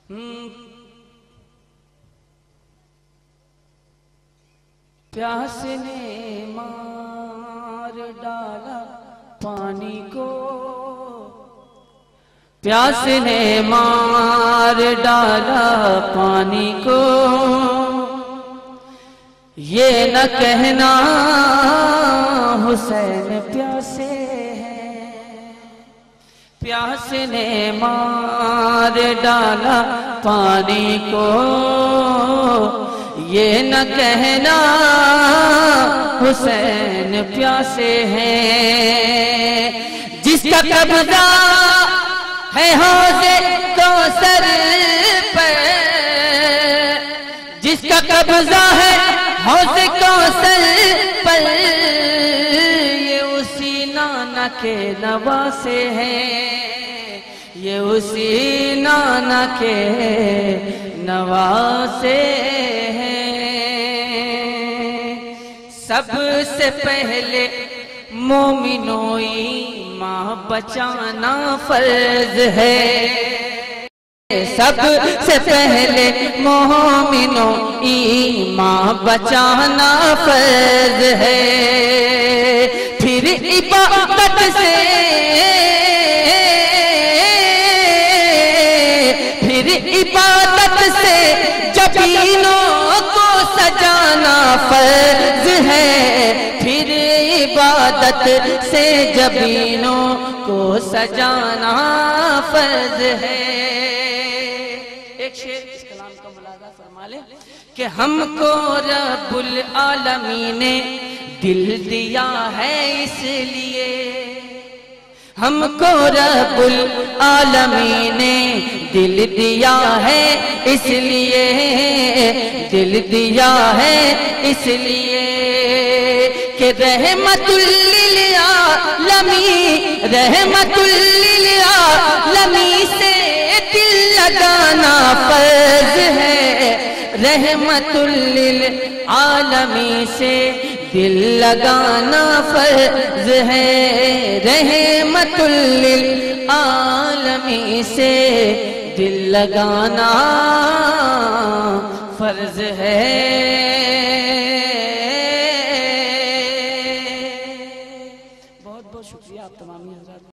प्यास ने मार डाला पानी को, प्यास ने मार डाला पानी को, ये न कहना हुसैन प्यासे हैं। प्यास ने मार डाला पानी को, ये न कहना हुसैन प्यासे हैं। जिसका कब्जा है हौज़े कौसर पर, जिसका कब्जा है हौज़े कौसर पर, ये उसी नाना के नवासे हैं, ये उसी नाना के नवासे हैं। सबसे पहले मोमिनों ईमान बचाना फर्ज है, सबसे पहले मोमिनों ईमान बचाना फर्ज है। फिर इबादत से, फिर इबादत से जबीनों को सजाना फर्ज है, फिर इबादत से जबीनों को सजाना फर्ज है। एक शेर इस कलाम का मुलाजा फरमा ले कि हमको रब्बुल आलमीन ने दिल दिया है इसलिए, हमको रब्बुल आलमीन ने दिल दिया है इसलिए, दिल दिया है इसलिए कि रहमतुल लिल आलमीन, रहमतुल लिल आलमीन से दिल लगाना फर्ज है, रहमतुल लिल आलमीन से दिल लगाना फर्ज है, रहमतुल लिल आलमीन से दिल लगाना फर्ज है।